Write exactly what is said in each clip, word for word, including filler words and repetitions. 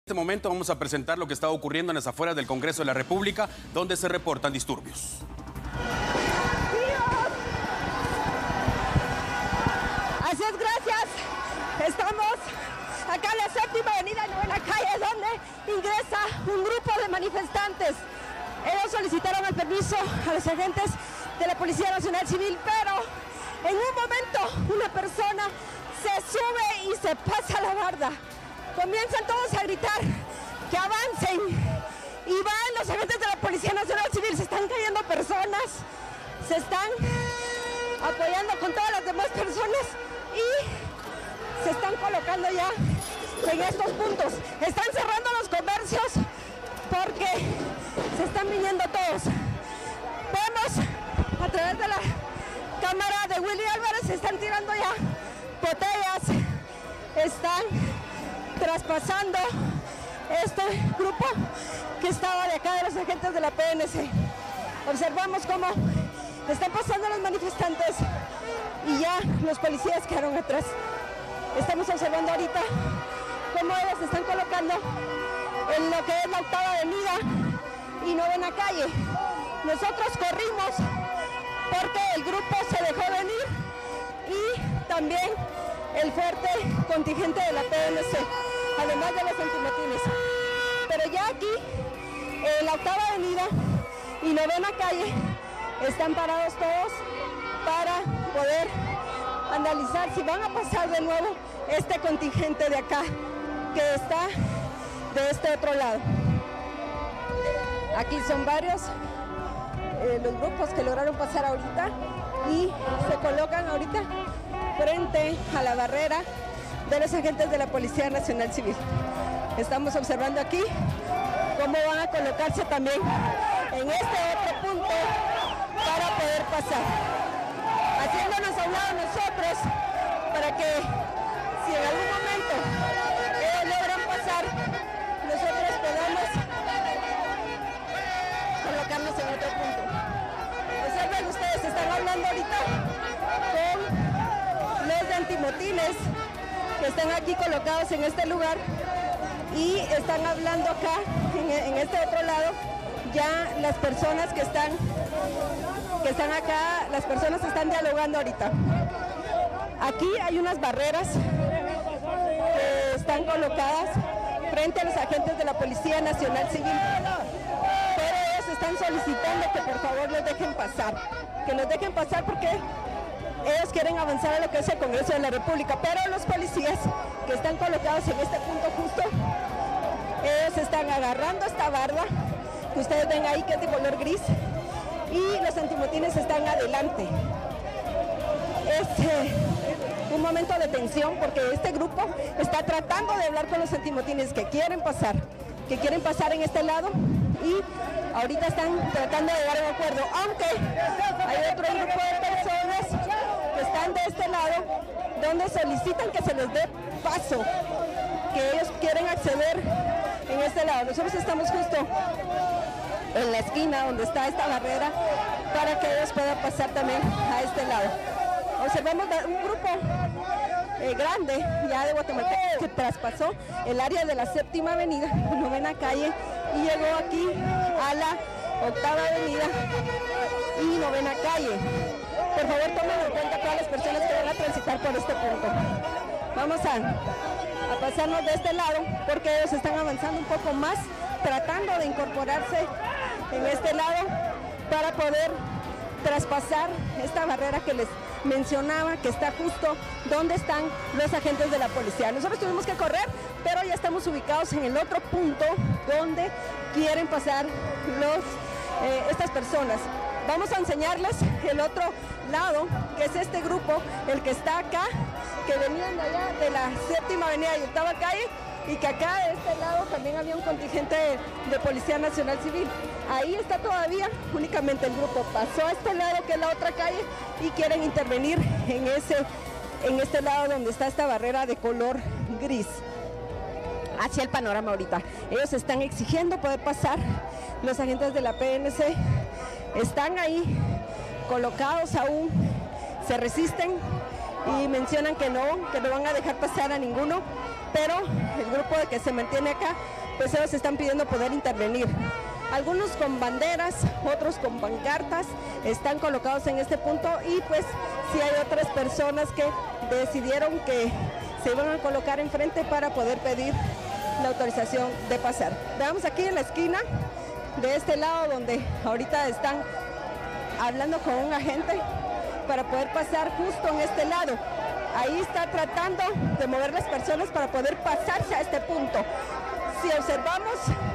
En este momento vamos a presentar lo que está ocurriendo en las afueras del Congreso de la República, donde se reportan disturbios. Así es, gracias. Estamos acá en la séptima avenida y novena calle, donde ingresa un grupo de manifestantes. Ellos solicitaron el permiso a los agentes de la Policía Nacional Civil, pero en un momento una persona se sube y se pasa la barda. Comienzan todos a gritar que avancen y van los agentes de la Policía Nacional Civil. Se están cayendo personas, se están apoyando con todas las demás personas y se están colocando ya en estos puntos. Están cerrando los comercios porque se están viniendo todos. Vemos a través de la cámara de Willy Álvarez, se están tirando ya botellas, están traspasando este grupo que estaba de acá de los agentes de la P N C. Observamos cómo están pasando los manifestantes y ya los policías quedaron atrás. Estamos observando ahorita cómo ellos se están colocando en lo que es la octava avenida y novena calle. Nosotros corrimos porque el grupo se dejó venir y también el fuerte contingente de la P N C, además de los antimotines. Pero ya aquí, en la octava avenida y novena calle, están parados todos para poder analizar si van a pasar de nuevo este contingente de acá, que está de este otro lado. Aquí son varios eh, los grupos que lograron pasar ahorita y se colocan ahorita frente a la barrera de los agentes de la Policía Nacional Civil. Estamos observando aquí cómo van a colocarse también en este otro punto para poder pasar, haciéndonos a un lado nosotros para que si en algún momento ellos logran pasar, nosotros podamos colocarnos en otro punto. Observen ustedes, están hablando ahorita con los de antimotines que están aquí colocados en este lugar y están hablando acá en, en este otro lado ya las personas que están que están acá, las personas están dialogando ahorita. Aquí hay unas barreras que están colocadas frente a los agentes de la Policía Nacional Civil, pero ellos están solicitando que por favor los dejen pasar, que los dejen pasar porque ellos quieren avanzar a lo que es el Congreso de la República, pero los policías que están colocados en este punto justo, ellos están agarrando esta barda, que ustedes ven ahí que es de color gris, y los antimotines están adelante. Es eh, un momento de tensión porque este grupo está tratando de hablar con los antimotines que quieren pasar, que quieren pasar en este lado y ahorita están tratando de llegar a un acuerdo, aunque hay otro grupo de personas que están de este lado donde solicitan que se les dé paso, que ellos quieren acceder en este lado. Nosotros estamos justo en la esquina donde está esta barrera para que ellos puedan pasar también a este lado. Observamos un grupo eh, grande ya de guatemaltecos que traspasó el área de la séptima avenida, novena calle, y llegó aquí a la octava avenida y novena calle. Por favor, tomen en cuenta todas las personas que van a transitar por este punto. Vamos a, a pasarnos de este lado porque ellos están avanzando un poco más, tratando de incorporarse en este lado para poder traspasar esta barrera que les mencionaba, que está justo donde están los agentes de la policía. Nosotros tuvimos que correr, pero ya estamos ubicados en el otro punto donde quieren pasar los, eh, estas personas. Vamos a enseñarles el otro lado, que es este grupo, el que está acá, que venían de allá de la séptima avenida y octava calle, y que acá de este lado también había un contingente de, de Policía Nacional Civil. Ahí está todavía únicamente el grupo. Pasó a este lado, que es la otra calle, y quieren intervenir en, ese, en este lado donde está esta barrera de color gris. Hacia el panorama ahorita. Ellos están exigiendo poder pasar. Los agentes de la P N C están ahí colocados aún, se resisten y mencionan que no, que no van a dejar pasar a ninguno. pero el grupo que se mantiene acá, pues ellos están pidiendo poder intervenir. Algunos con banderas, otros con pancartas, están colocados en este punto y pues sí hay otras personas que decidieron que se iban a colocar enfrente para poder pedir la autorización de pasar. Veamos aquí en la esquina, de este lado donde ahorita están hablando con un agente para poder pasar justo en este lado. Ahí está tratando de mover las personas para poder pasarse a este punto. Si observamos,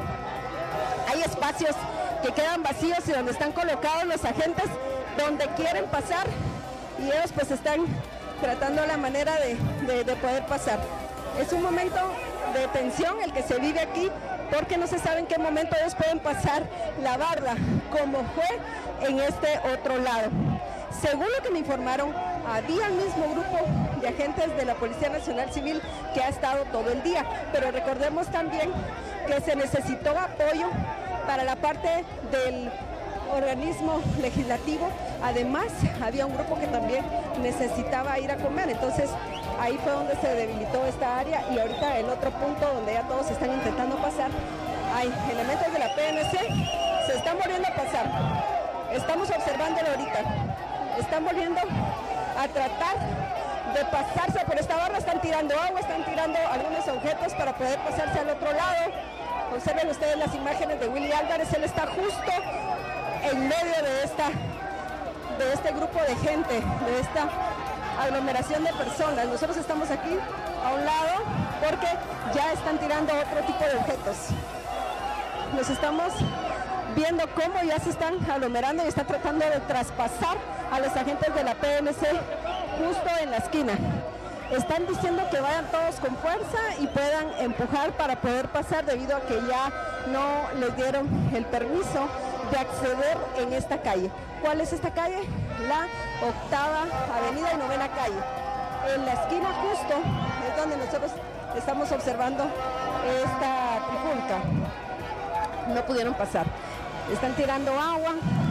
hay espacios que quedan vacíos y donde están colocados los agentes donde quieren pasar y ellos pues están tratando la manera de, de, de poder pasar. Es un momento de tensión el que se vive aquí porque no se sabe en qué momento ellos pueden pasar la barda, como fue en este otro lado. Según lo que me informaron, había el mismo grupo de agentes de la Policía Nacional Civil que ha estado todo el día, pero recordemos también que se necesitó apoyo para la parte del organismo legislativo. Además, había un grupo que también necesitaba ir a comer, entonces ahí fue donde se debilitó esta área y ahorita el otro punto donde ya todos están intentando pasar, hay elementos de la P N C, se están volviendo a pasar, estamos observándolo ahorita, están volviendo a tratar de pasarse por esta barra, están tirando agua, están tirando algunos objetos para poder pasarse al otro lado. Observen ustedes las imágenes de Willy Álvarez, él está justo en medio de, esta, de este grupo de gente, de esta aglomeración de personas. Nosotros estamos aquí a un lado porque ya están tirando otro tipo de objetos. Nos estamos viendo cómo ya se están aglomerando y están tratando de traspasar a los agentes de la P N C justo en la esquina. Están diciendo que vayan todos con fuerza y puedan empujar para poder pasar debido a que ya no les dieron el permiso de acceder en esta calle. ¿Cuál es esta calle? La octava avenida y novena calle. En la esquina justo es donde nosotros estamos observando esta trifulca. No pudieron pasar. Están tirando agua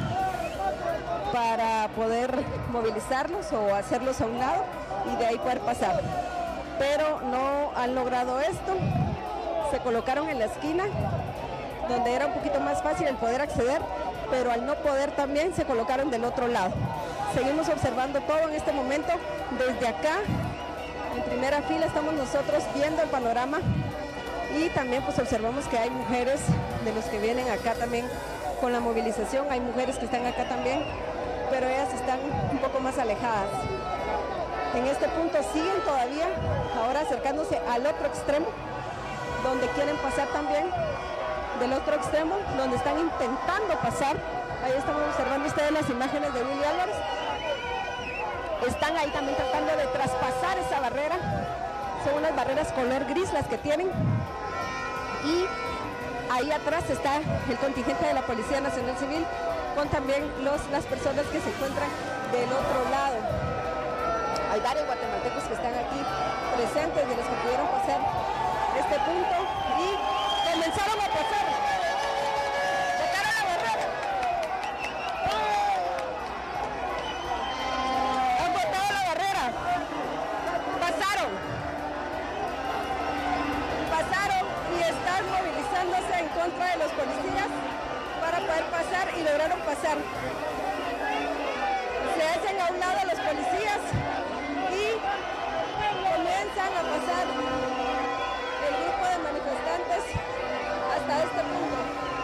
para poder movilizarlos o hacerlos a un lado y de ahí poder pasar. Pero no han logrado esto. Se colocaron en la esquina donde era un poquito más fácil el poder acceder, pero al no poder también se colocaron del otro lado. Seguimos observando todo en este momento. Desde acá, en primera fila, estamos nosotros viendo el panorama y también pues observamos que hay mujeres de los que vienen acá también con la movilización, hay mujeres que están acá también, pero ellas están un poco más alejadas. En este punto siguen todavía, ahora acercándose al otro extremo, donde quieren pasar también, del otro extremo, donde están intentando pasar. Ahí estamos observando ustedes las imágenes de Willy Álvarez. Están ahí también tratando de traspasar esa barrera. Son unas barreras color gris las que tienen. Y ahí atrás está el contingente de la Policía Nacional Civil con también los, las personas que se encuentran del otro lado. Hay varios guatemaltecos que están aquí presentes, de los que pudieron pasar este punto y comenzaron a pasar. Sacaron la barrera. Han botado la barrera. Pasaron. Pasaron y están movilizándose en contra de los policías para poder pasar y lograron pasar. Se hacen a un lado los policías y comienzan a pasar el grupo de manifestantes hasta este punto.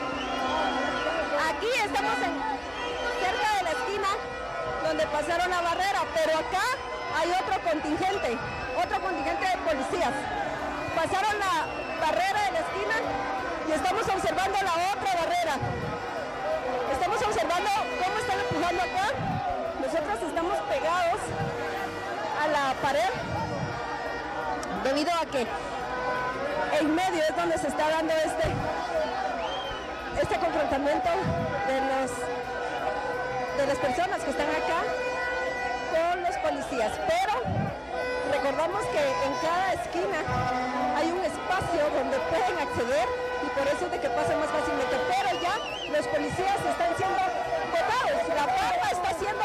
Aquí estamos en, cerca de la esquina donde pasaron la barrera, pero acá hay otro contingente, otro contingente de policías. Pasaron la barrera de la esquina y estamos observando la otra barrera. Estamos observando cómo están empujando acá. Nosotros estamos pegados a la pared debido a que en medio es donde se está dando este, este confrontamiento de, los, de las personas que están acá con los policías. Pero recordamos que en cada esquina hay un espacio donde pueden acceder y por eso es de que pasan más fácilmente. Pero ya los policías están siendo votados. La barra está siendo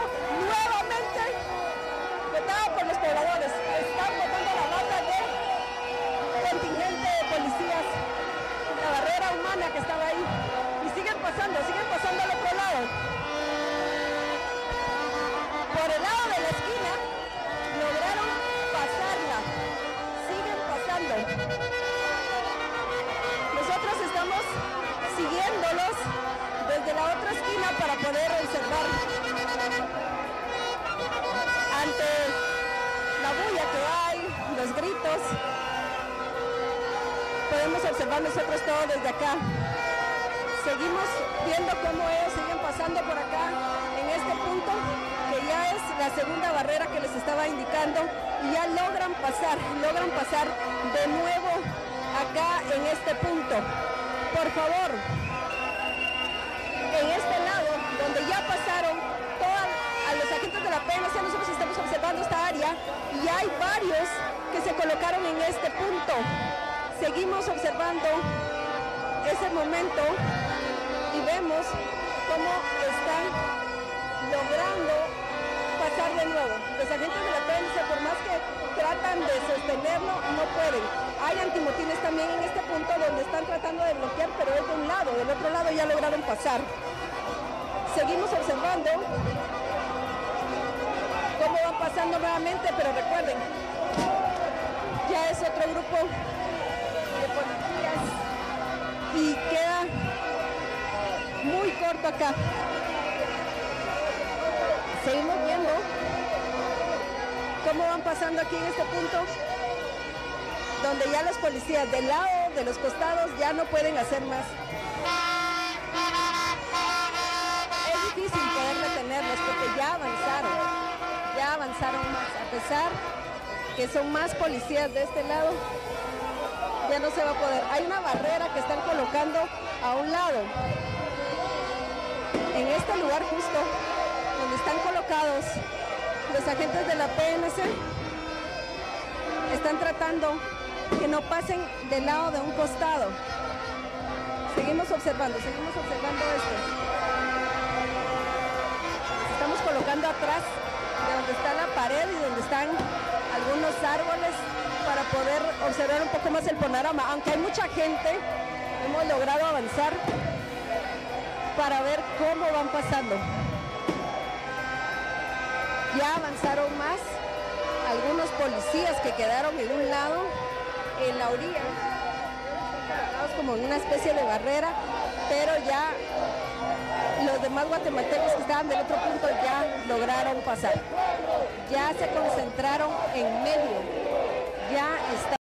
nuevamente votada por los pobladores. Están votando la barra de siguiéndolos desde la otra esquina para poder observar ante la bulla que hay, los gritos. Podemos observar nosotros todo desde acá. Seguimos viendo cómo ellos siguen pasando por acá en este punto, que ya es la segunda barrera que les estaba indicando, y ya logran pasar, logran pasar de nuevo acá en este punto. Por favor, en este lado, donde ya pasaron todas, a los agentes de la P N C, nosotros estamos observando esta área y hay varios que se colocaron en este punto. Seguimos observando ese momento y vemos cómo están logrando pasar de nuevo. Los agentes de la P N C, por más que tratan de sostenerlo, no pueden. Hay antimotines también en este punto donde están tratando de bloquear, pero es de un lado, del otro lado ya lograron pasar. Seguimos observando cómo van pasando nuevamente, pero recuerden, ya es otro grupo de policías y queda muy corto acá. Seguimos viendo cómo van pasando aquí en este punto, donde ya los policías del lado, de los costados, ya no pueden hacer más. Es difícil poder detenerlos porque ya avanzaron, ya avanzaron más. A pesar que son más policías de este lado, ya no se va a poder. Hay una barrera que están colocando a un lado. En este lugar justo, donde están colocados los agentes de la P N C, están tratando que no pasen del lado de un costado. Seguimos observando, seguimos observando esto. Estamos colocando atrás de donde está la pared y donde están algunos árboles para poder observar un poco más el panorama. Aunque hay mucha gente, hemos logrado avanzar para ver cómo van pasando. Ya avanzaron más algunos policías que quedaron en un lado, en la orilla, colocados como en una especie de barrera, pero ya los demás guatemaltecos que estaban del otro punto ya lograron pasar. Ya se concentraron en medio, ya está